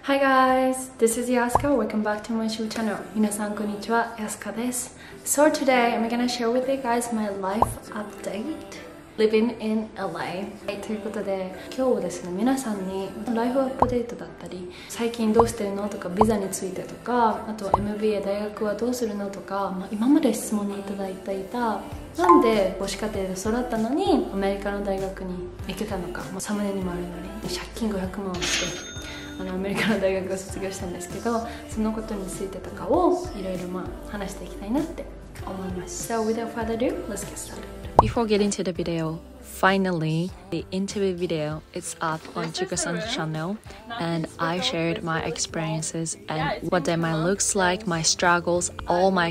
Hi guys, this is Yasuka. Welcome back to my YouTube channel. 皆さんこんにちは、Yasuka です。So today I'm gonna share with you guys my life update living in LA。ということで今日はですね、皆さんにライフアップデートだったり、最近どうしてるのとか、ビザについてとか、あと MBA 大学はどうするのとか、今まで質問にいただいていたなんで母子家庭で育ったのにアメリカの大学に行けたのか、サムネにもあるのに借金500万をしてアメリカの大学を卒業したんですけど、そのことについてとかをいろいろ話していきたいなって思います。So without further ado, let's get started. Before getting to the video, finally the interview video is up on Chika-san's channel, and I shared my experiences and what that might looks like, my struggles, all my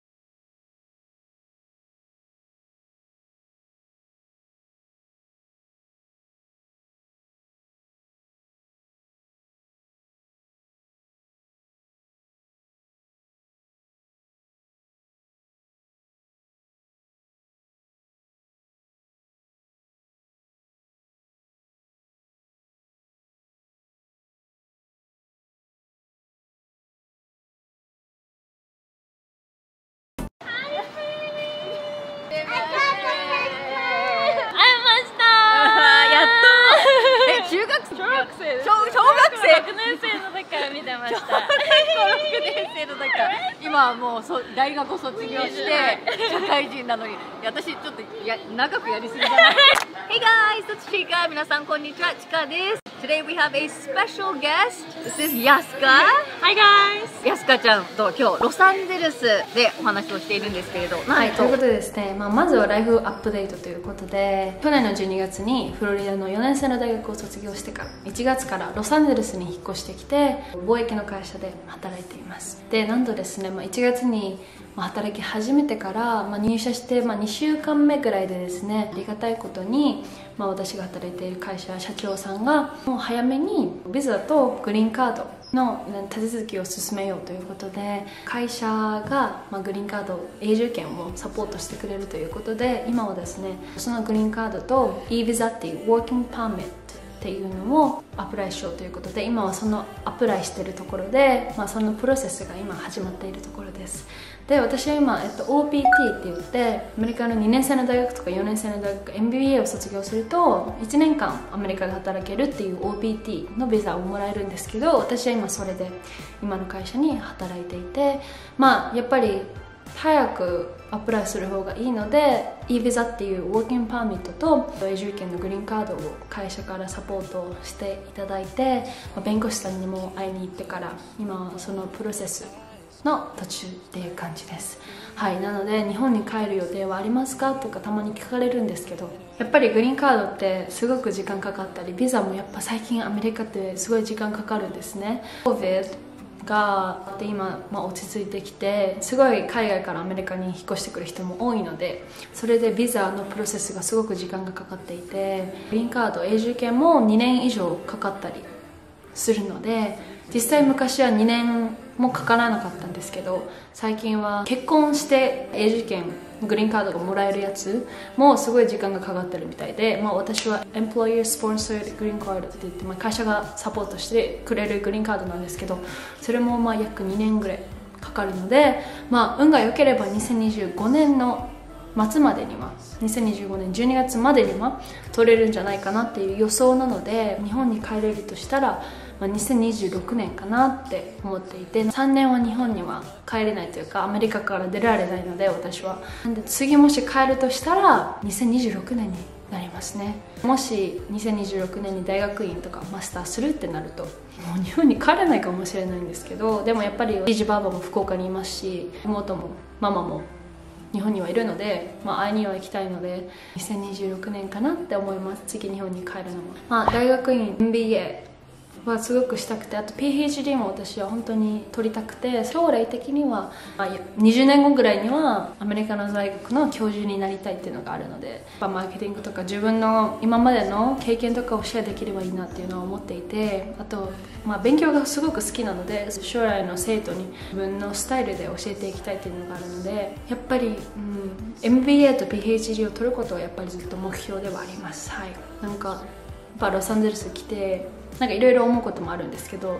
小学年生の時から見てました。小学年生の時から今はもう大学を卒業して社会人なのに、私ちょっと長くやりすぎじゃない？ Hey guys, it's Chika. 皆さんこんにちは、チカです。Today we have a special guest. This is Yasuka. Hi guys. ヤスカちゃんと今日ロサンゼルスでお話をしているんですけれど、 はい、ということでですね、まずはライフアップデートということで、去年の12月にフロリダの4年生の大学を卒業してから1月からロサンゼルスに引っ越してきて貿易の会社で働いています。で、なんとですね、1月に働き始めてから入社して2週間目ぐらいでですね、ありがたいことに私が働いている会社社長さんがもう早めにビザとグリーンカードの手続きを進めようということで、会社がグリーンカード永住権をサポートしてくれるということで、今はですねそのグリーンカードと e ビザっていう Working Permitっていうのをアプライしようということで、今はそのアプライしているところで、そのプロセスが今始まっているところです。で、私は今、OPT って言ってアメリカの2年生の大学とか4年生の大学 MBA を卒業すると1年間アメリカで働けるっていう OPT のビザをもらえるんですけど、私は今それで今の会社に働いていて、やっぱり早くアプライする方がいいので e ビザっていうウォーキングパーミットと永住権のグリーンカードを会社からサポートしていただいて、弁護士さんにも会いに行ってから今そのプロセスの途中っていう感じです。はい、なので日本に帰る予定はありますかとかたまに聞かれるんですけど、やっぱりグリーンカードってすごく時間かかったり、ビザもやっぱ最近アメリカってすごい時間かかるんですね。 COVIDが今、落ち着いてきて、すごい海外からアメリカに引っ越してくる人も多いので、それでビザのプロセスがすごく時間がかかっていて、グリーンカード永住権も2年以上かかったりするので、実際昔は2年もかからなかったんですけど、最近は結婚して永住権グリーンカードがもらえるやつもすごい時間がかかってるみたいで、私は Employer Sponsored Green Card って言って、会社がサポートしてくれるグリーンカードなんですけど、それも約2年ぐらいかかるので、運が良ければ2025年の末までには、2025年12月までには取れるんじゃないかなっていう予想なので、日本に帰れるとしたら2026年かなって思っていて、3年は日本には帰れないというかアメリカから出られないので、私はなんで次もし帰るとしたら2026年になりますね。もし2026年に大学院とかマスターするってなるともう日本に帰れないかもしれないんですけど、でもやっぱりじいじばあばも福岡にいますし、妹もママも日本にはいるので、会いには行きたいので2026年かなって思います。次日本に帰るのも、大学院 MBA はすごくしたくて、あと PhD も私は本当に取りたくて、将来的には、20年後ぐらいにはアメリカの大学の教授になりたいっていうのがあるので、マーケティングとか自分の今までの経験とかをシェアできればいいなっていうのは思っていて、あと、勉強がすごく好きなので、将来の生徒に自分のスタイルで教えていきたいっていうのがあるので、やっぱり、MBA と PhD を取ることはやっぱりずっと目標ではあります。はい、なんかロサンゼルス来ていろいろ思うこともあるんですけど、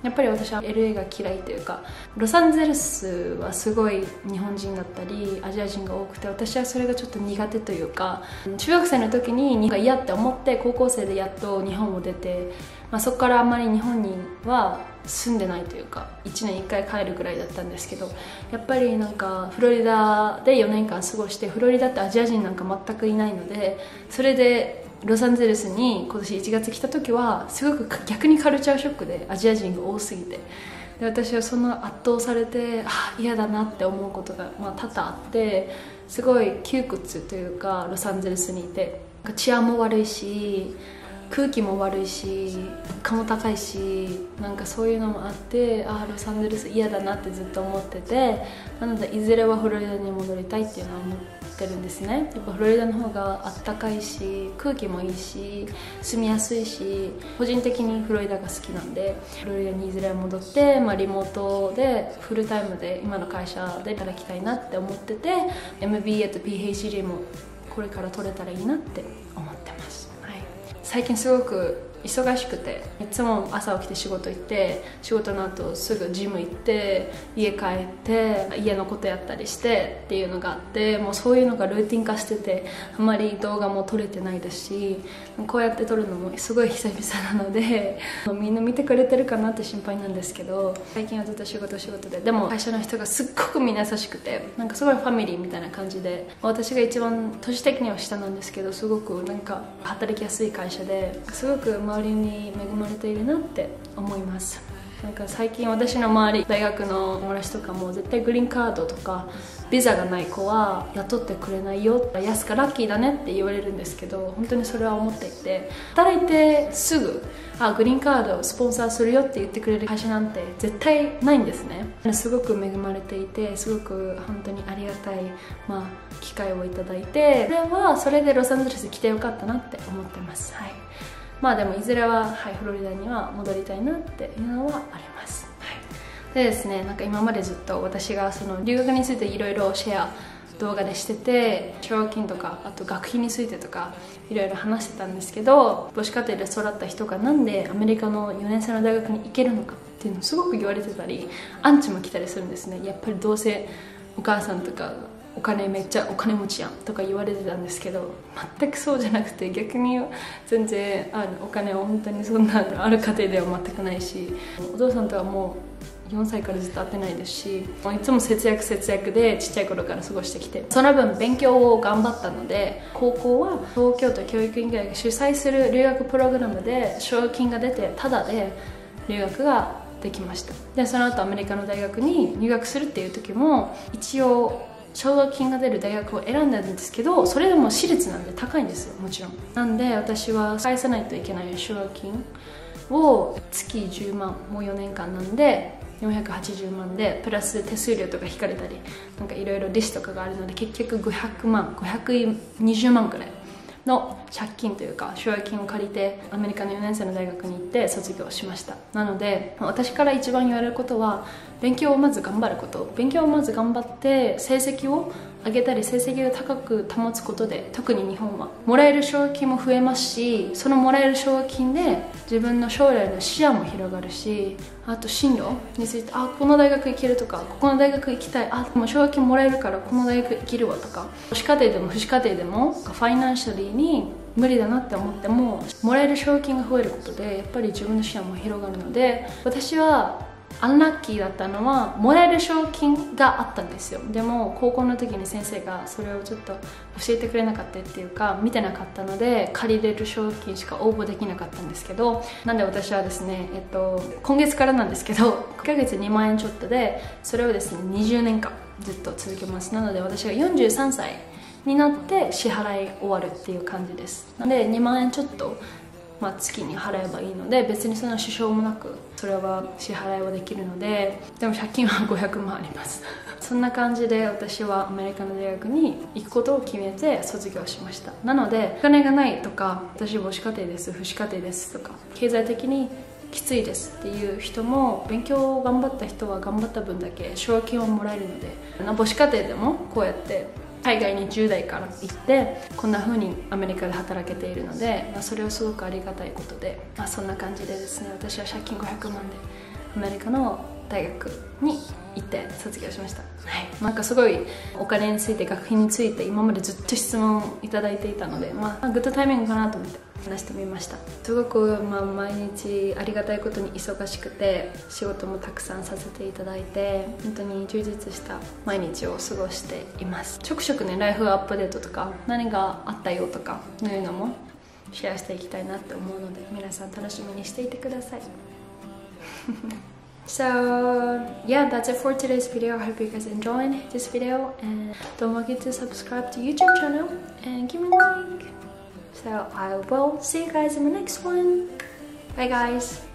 やっぱり私は LA が嫌いというか、ロサンゼルスはすごい日本人だったりアジア人が多くて、私はそれがちょっと苦手というか、中学生の時に嫌って思って高校生でやっと日本を出て、そこからあんまり日本には住んでないというか1年1回帰るぐらいだったんですけど、やっぱりなんかフロリダで4年間過ごして、フロリダってアジア人なんか全くいないので、それでロサンゼルスに今年1月来た時はすごく逆にカルチャーショックで、アジア人が多すぎて、で私はその圧倒されて嫌だなって思うことが多々あって、すごい窮屈というか、ロサンゼルスにいて治安も悪いし空気も悪いし物価も高いし、なんかそういうのもあって、ロサンゼルス嫌だなってずっと思ってて、なのでいずれはフロリダに戻りたいっていうのは思ってるんですね。やっぱフロリダの方があったかいし空気もいいし住みやすいし、個人的にフロリダが好きなんで、フロリダにいずれは戻って、リモートでフルタイムで今の会社で働きたいなって思ってて、 MBA と PhD もこれから取れたらいいなって思ってます。最近すごく忙しくて、いつも朝起きて仕事行って、仕事の後すぐジム行って家帰って家のことやったりしてっていうのがあって、もうそういうのがルーティン化してて、あんまり動画も撮れてないですし、こうやって撮るのもすごい久々なのでみんな見てくれてるかなって心配なんですけど、最近はずっと仕事で、でも会社の人がすっごくみんな優しくて、なんかすごいファミリーみたいな感じで、私が一番年的には下なんですけど、すごくなんか働きやすい会社で、すごく周りに恵まれているなって思います。なんか最近私の周り、大学の友達とかも絶対グリーンカードとかビザがない子は雇ってくれないよ、安かラッキーだねって言われるんですけど、本当にそれは思っていて、働いてすぐグリーンカードをスポンサーするよって言ってくれる会社なんて絶対ないんですね。すごく恵まれていて、すごく本当にありがたい、機会をいただいて、それでロサンゼルス来てよかったなって思ってます。でもいずれは、フロリダには戻りたいなっていうのはあります。でですね、なんか今までずっと私がその留学についていろいろシェア動画でしてて、奨学金とかあと学費についてとかいろいろ話してたんですけど、母子家庭で育った人がなんでアメリカの4年生の大学に行けるのかっていうのをすごく言われてたり、アンチも来たりするんですね。やっぱりどうせお母さんとかめっちゃお金持ちやんとか言われてたんですけど、全くそうじゃなくて、逆に全然お金は本当にそんなある家庭では全くないし、お父さんとはもう4歳からずっと会ってないですし、いつも節約でちっちゃい頃から過ごしてきて、その分勉強を頑張ったので、高校は東京都教育委員会が主催する留学プログラムで奨学金が出てタダで留学ができました。でその後アメリカの大学に入学するっていう時も一応奨学金が出る大学を選んだんですけど、それでも私立なんで高いんですよ、もちろん。なんで私は返さないといけない奨学金を月10万、もう4年間なんで480万で、プラス手数料とか引かれたり、なんかいろいろ利子とかがあるので、結局520万くらいの借金というか奨学金を借りてアメリカの4年生の大学に行って卒業しました。なので私から一番言われることは、勉強をまず頑張ること。勉強をまず頑張って成績を上げたり成績を高く保つことで、特に日本はもらえる奨学金も増えますし、そのもらえる奨学金で自分の将来の視野も広がるし、あと進路について、この大学行けるとか、ここの大学行きたい、でも奨学金もらえるからこの大学行けるわとか、母子家庭でも父子家庭でもファイナンシャリーに無理だなって思っても、もらえる奨学金が増えることでやっぱり自分の視野も広がるので、私はアンラッキーだったのはもらえる奨学金があったんですよ。でも高校の時に先生がそれをちょっと教えてくれなかったっていうか、見てなかったので借りれる奨学金しか応募できなかったんですけど、なんで私はですね、今月からなんですけど1ヶ月2万円ちょっとで、それをですね20年間ずっと続けます。なので私が43歳になって支払い終わるっていう感じです。なので2万円ちょっと月に払えばいいので、別にそんな支障もなくそれは支払いはできるので、でも借金は500万ありますそんな感じで私はアメリカの大学に行くことを決めて卒業しました。なのでお金がないとか、私母子家庭です、父子家庭ですとか、経済的にきついですっていう人も、勉強を頑張った人は頑張った分だけ奨学金をもらえるので、母子家庭でもこうやって海外に10代から行ってこんな風にアメリカで働けているので、それはすごくありがたいことで、そんな感じでですね、私は借金500万でアメリカの大学に行って卒業しました。はい、なんかすごいお金について、学費について今までずっと質問いただいていたので、グッドタイミングかなと思って話してみました。すごく、毎日ありがたいことに忙しくて、仕事もたくさんさせていただいて、本当に充実した毎日を過ごしています。ちょくちょくね、ライフアップデートとか何があったよとかいうのもシェアしていきたいなって思うので、皆さん楽しみにしていてください。So yeah, that's it for today's video. I hope you guys enjoyed this video, and don't forget to subscribe to YouTube channel and give me a like. So I will see you guys in the next one. Bye guys.